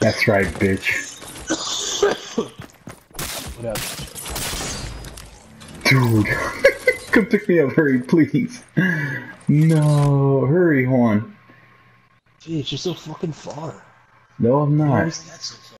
That's right, bitch. What up? Dude. Come pick me up, hurry, please. No, hurry, Juan. Dude, you're so fucking far. No, I'm You not. always got so far.